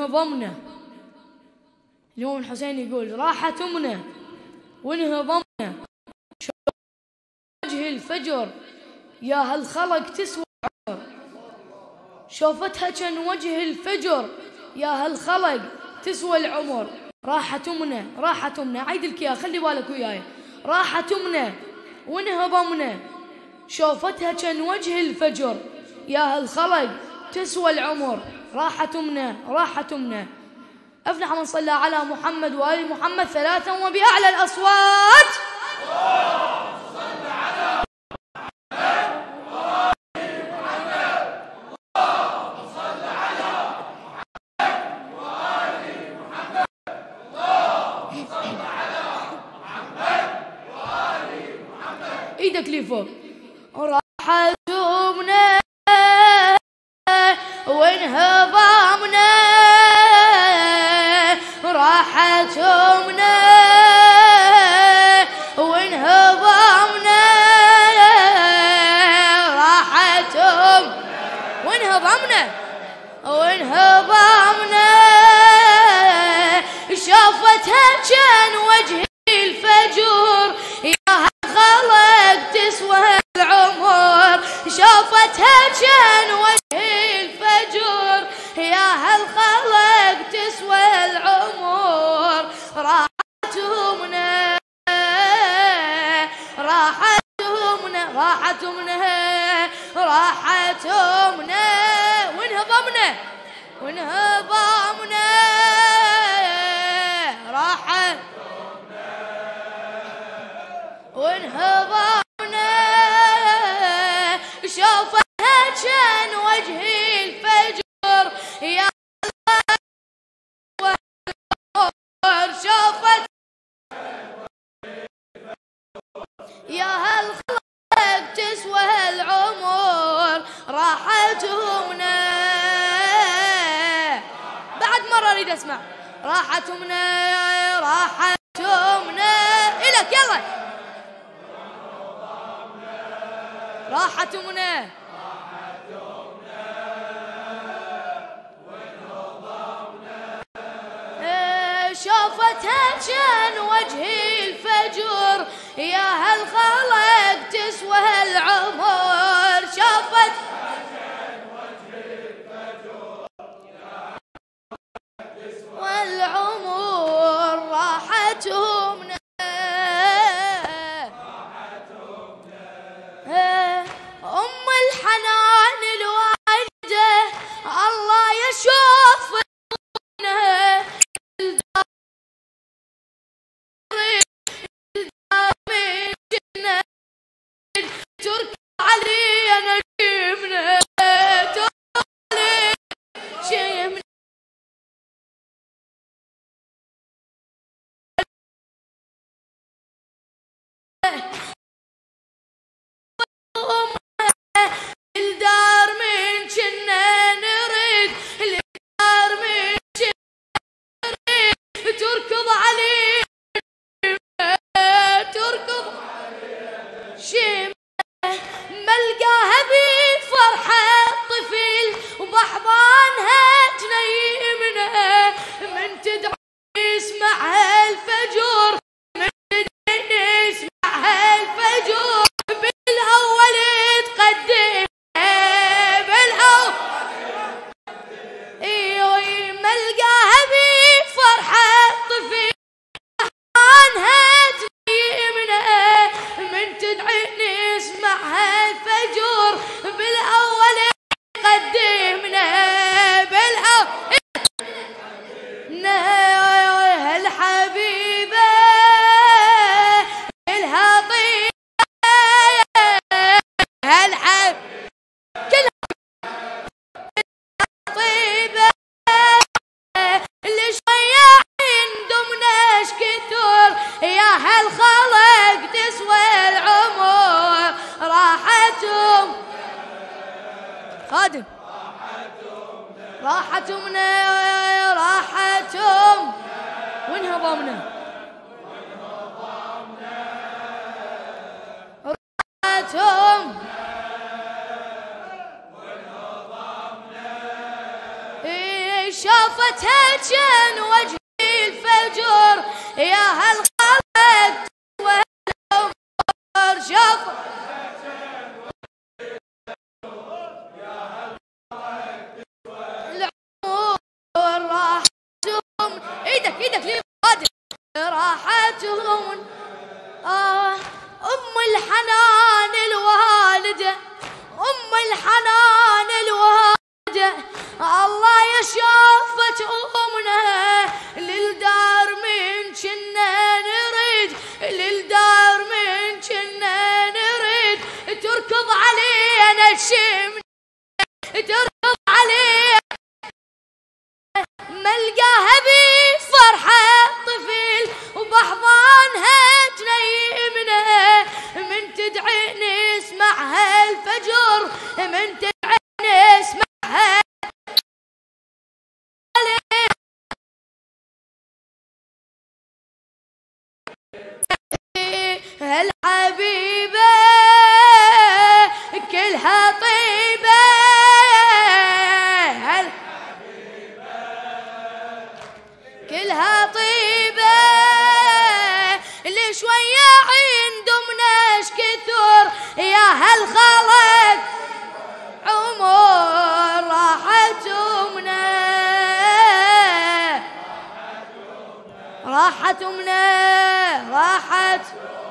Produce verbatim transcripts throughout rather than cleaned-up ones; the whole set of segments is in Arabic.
وانهضمنا. الإمام الحسين يقول راحت أمنا وانهضمنا، وجه الفجر يا هالخلق تسوى العمر، شوفتها كان وجه الفجر يا هالخلق تسوى العمر. راحت أمنا راحت أمنا، عيد لك يا خلي بالك وياي. راحت أمنا وانهضمنا، شوفتها كان وجه الفجر يا هالخلق تسوى العمر. راحت أمنا راحت أمنا. أفلح من صلى على محمد وآل محمد ثلاثا وبأعلى الأصوات. ايدك لي فوق. راحت أمنا وانهضمنا، راحت أمنا وانهضمنا، راحت أم وانهضمنا وانهضمنا، شافتها كان وجه الفجر يا هالخلق تسوى العمر، شافتها كان وجه الفجر يا هالخلق تسوى العمر. راحت أمنا راحت أمنا راحت أمنا راحت أمنا وانهضمنا وانهضمنا، راحت وانهضمنا، شوفتها كان وجه الفجر يا هالخلق، شوفت يا هالخلق تسوى العمر. راحت أمنا. بعد مرة أريد أسمع. راحت أمنا راحت أمنا، إلك يلا. راحت أمنا شوفتها كان وجه الفجر يا هالخلق تسوى العمر، شوفت والعمر. راحت أمنا أم الحنان الواجدة، الله يشوف منها تركي علي أنا جيمنا، تركي علي جيمنا، الدار من جنة نريد، الدار من جنة نريد، تركض علي تركض شيمة، ملقاها بفرحة طفل وبحضانها تنيمنا، من تدعي يسمعها الفجر، من تدعي يسمعها الفجر، بالأول تقدم بالأول ايوه، ملقاها بفرحة طفل بحضانها تنيمنا، من تدعي نسمعها الفجر، بالأول قدمنا بالأول هالحبيبة إلها طيبة، هالحب كلها طيبة، اللي شوية عندهم ناس كثر يا هالخلق تسوى العمر. راحتهم خادم راحتهم راحتهم وانهضمنا راحتهم شافت شوفتها كان وجه الفجر يا هالخلق والعمر شوف العمر راحتهم ايدك ايدك للقادم راحتهم آه ام الحنان الوالده ام الحنان الوالده الله يا شافت امنا للدار من كنا نريد للدار من كنا نريد تركض علينا الشمس تركض علينا ملقاها بفرحة طفل وبحضانها تنيمنا من تدعي نسمعها الفجر من تدعي نسمعها الحبيبة كلها طيبة الحبيبة كلها طيبة ليش ويا عندهم ناس كثر يا هالخلق عمر راحتهمنا راحتهمنا راحت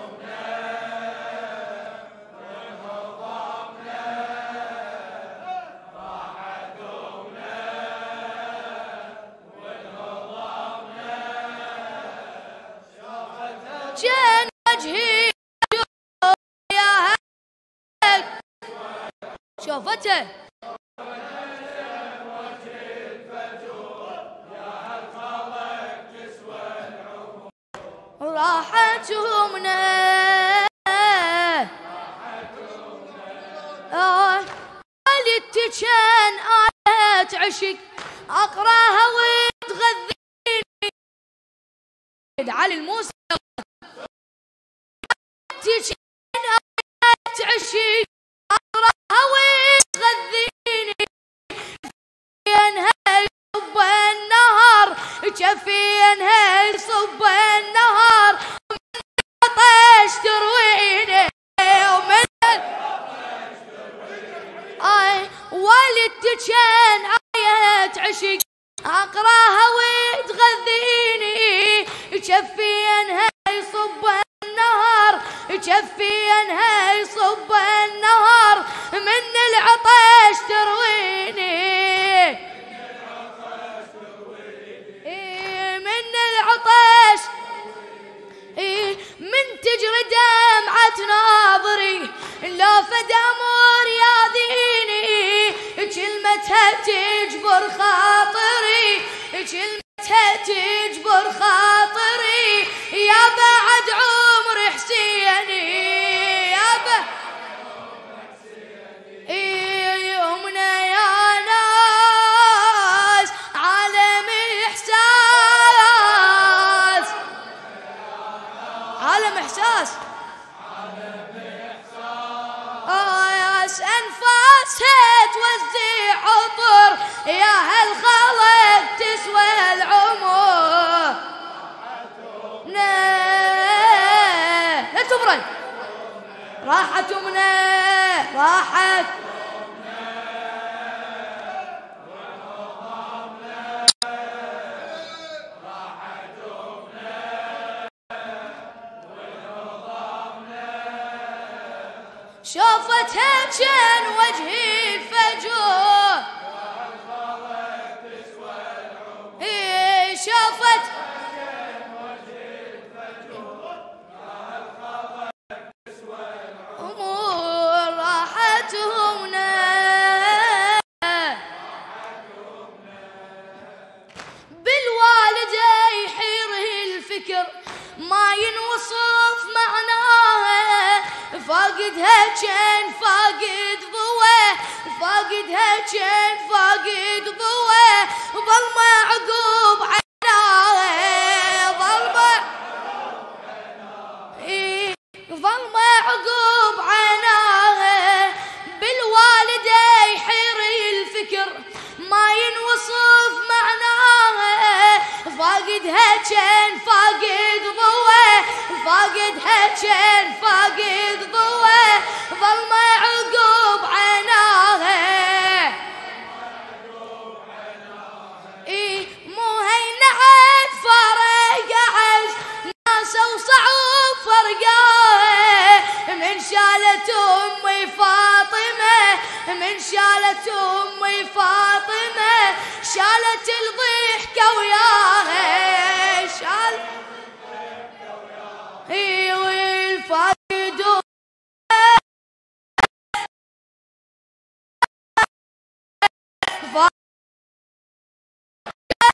كان وجهي يا هيك شوفته راحتهمنا آه والدتي كان آيات عشق أقراها وتغذيني علي الموسى كان آيات عشق أقراها وتغذيني ينهي صب النهار جفينها صب النهار ومن عطش ترويني ومن آي والدتي كان آيات عشق أقراها وتغذيني جفينها يصب النهار جفينها يصب النهار من العطش ترويني من العطش من تجري دمعة ناظري لو فدمر يا ديني كلمتها تجبر خاطري كلمتها تجبر خاطري يا بعد عمر حسيني يا بعد يومنا يا ناس عالم إحساس عالم إحساس آياس أنفاسها توزع عطر يا هالخلق تسوى العمر لا تبرد راحتهمنا راحت شوفتها كان وجهي الفجر إيه شوفت أمور راحتهمنا بالوالدة يحيره الفكر ما ينوصف معناها فاقدها كان فاقد ضوء فاقدها كان فاقد ضوء ظلمة عقوب عيناها ظلمة إيه ظلمة عقوب عيناها بالوالدة يحير الفكر ما ينوصف معناها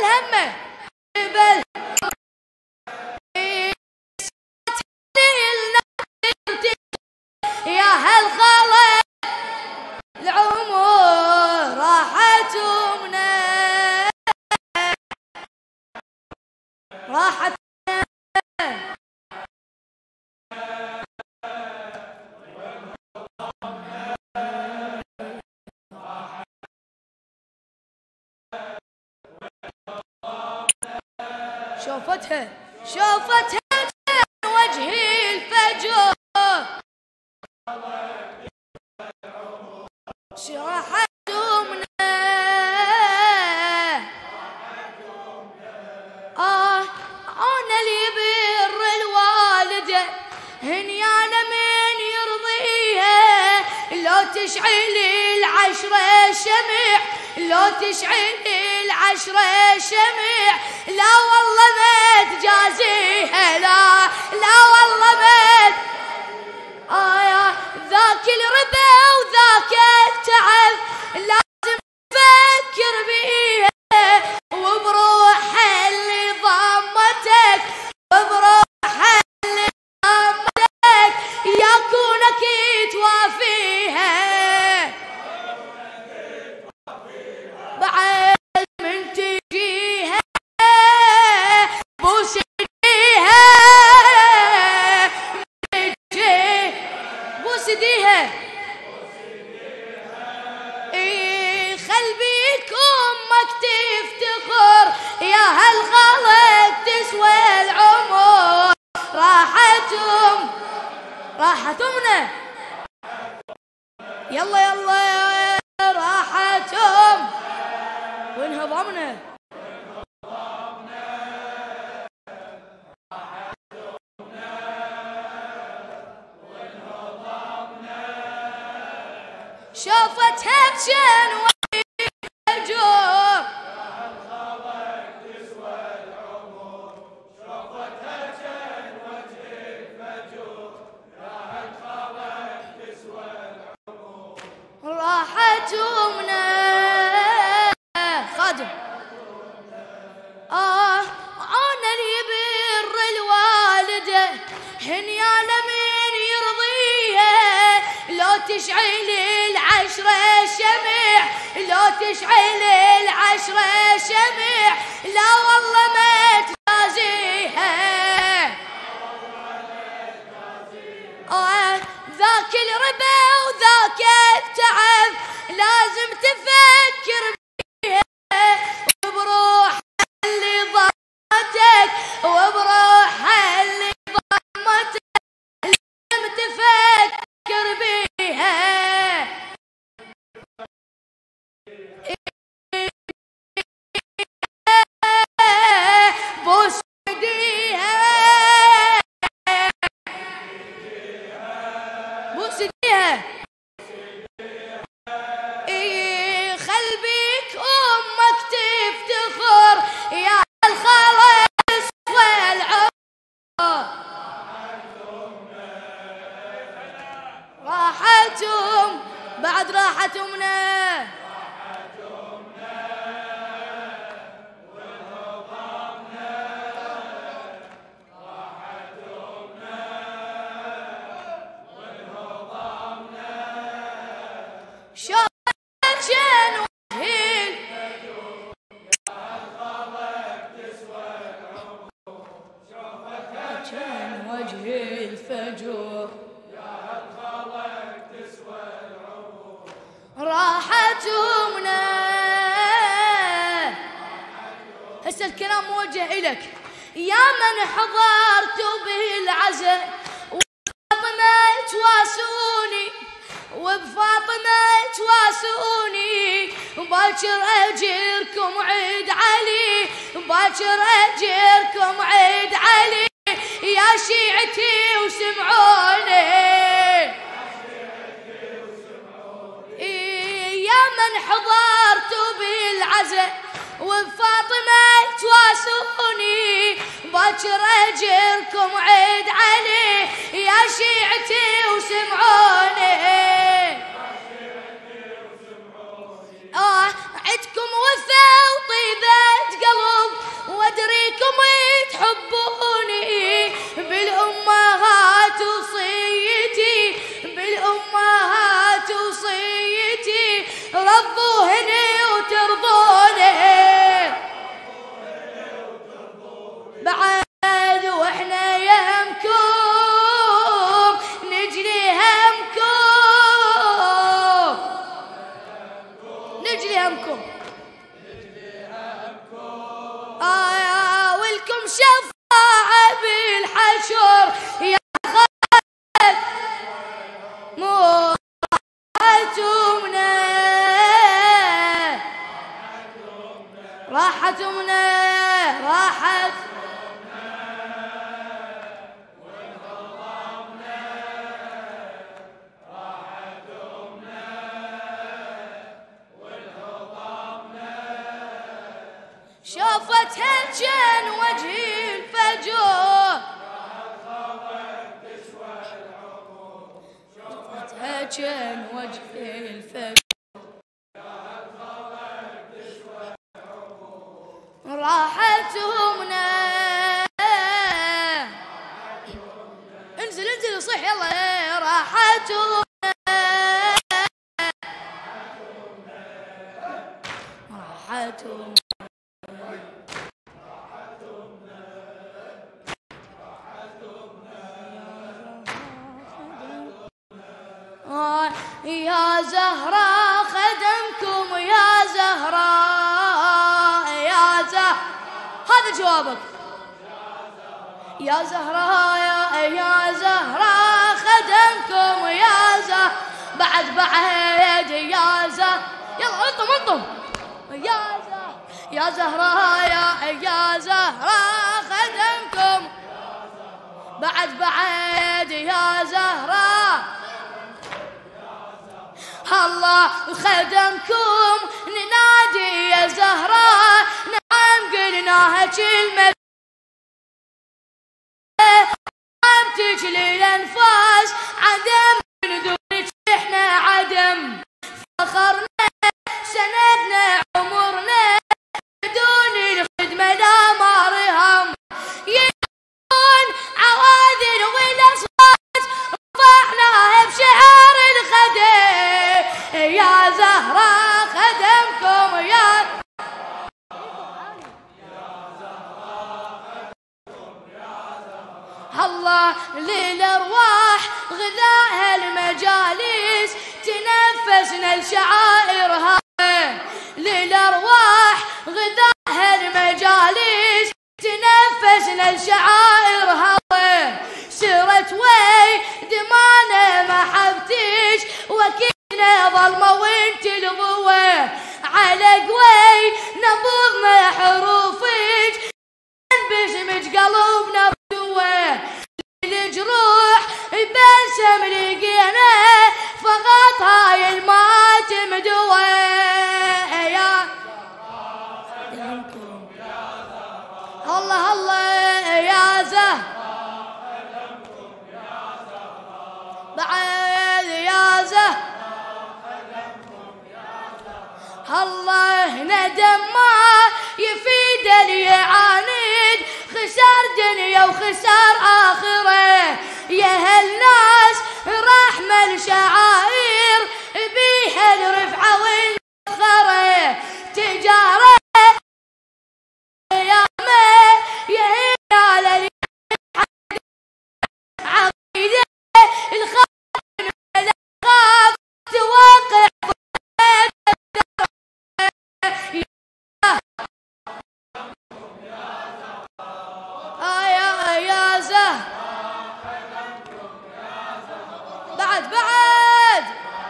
الهمة بل يا هالخلق العمر راحت أمنا راحت شوفتها شوفتها وجهي الفجر راحت أمنا آه أنا اللي بر الوالدة هنيانا من يرضيها لو تشعل العشرة شمع لو تشعل العشرة شمع لا والله ما تجازيها لا لا والله ما آه يا ذاك الربا وذاك التعب لازم تفكر بيها وبروحها اللي ضمتك وبروحها اللي ضمتك يكونك توافيها بعد من تجيها بوس ايديها بوس ايديها اي خل بيك امك تفتخر يا هالخلق تسوى العمر راحت ام راحت امنا يلا يلا راحت ام وانهضمنا شوفتها بشان وجهها راحت أمنا خادم آه أنا اللي بر الوالدة هنيانا من يرضيها لو تشعل العشرة شمع لو تشعل العشرة شمع لا والله ما تجازيها آه ذاك الربا وذاك التعب لازم تفكر بيها وبروح اللي ضمتك وبروح اللي ضمتك لازم تفكر بيها بوس ايديها بوس ايديها اي خل بيك امك تفتخر يا الخلق تسوى العمر راحت ام بعد راحت امنا شوفت شان وجهي شان وجهي الفجر راحت أمنا هسه الكلام موجه إلك يا من حضرت بالعزاء وبفاطمة تواسوني وبفاطمة تواسوني باكر أجركم عيد علي باكر أجركم عيد علي يا شيعتي وسمعوني يا من حضرت بالعزاء وبفاطمة تواسوني باكر أجركم عيد علي يا شيعتي وسمعوني آه عدكم وفا وطيبة قلوب بعد واحنا يمكم نجري همكم نجري همكم آه ولكم شفاعة بالحشر يا خالد مرحتمنا راحتمنا راحت شوفتها كان وجهي الفجر شوفتها كان وجهي الفجر راحتهمنا انزل انزل صح يلا راحتهمنا راحتهمنا يا زهراء خدمكم يا زهراء يا زهراء هذا جوابك يا زهراء يا, يا زهراء خدمكم يا زهراء بعد بعد يا زهراء يلا انطم انطم يا زهراء يا زهراء يا, يا زهراء خدمكم بعد بعد يا زهراء الله خدمكم ننادي يا زهراء نعم قلناها كلمة نعم تجلي الأنفاس عدم من دونك احنا عدم فخرنا سندنا عمرنا بدون الخدمة لا مرهم يكون عواذل والأصوات رفعناها بشعار الخدم يا زهراء خدمكم يا الله للأرواح غذاء المجالس تنفسنا الشعائرها للأرواح غذاء المجالس تنفسنا الشعائرها سرت وي دمانة محبتك وكنا ظلمة وانت الضوى على قوي نبضنا حروفك باسمك قلوبنا بدوى للجروح بسم لقينا فقط هاي الماتم دوى يا الله الله يا زهر بعد يا زهر الله ندم ما يفيد اللي يعاند خسار دنيا وخسار آخرة يا هالناس رحمة الشعائر بيها الرفعة والمسخرة تجارة يا ما يا هلال عقيدة الخاتم الخاف توقع بعد بعد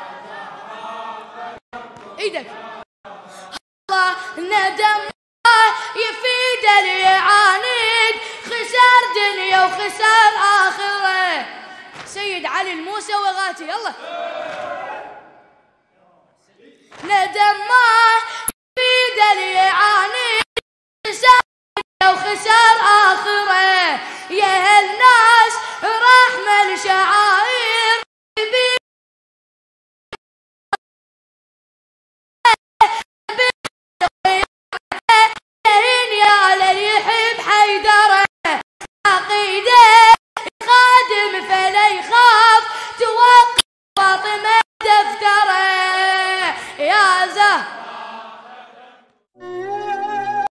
ايدك الله ندم يفيد اللي يعاند خسار دنيا وخسار آخرة سيد علي الموسى وغاتي يلا ندم ما يفيد اللي يعاند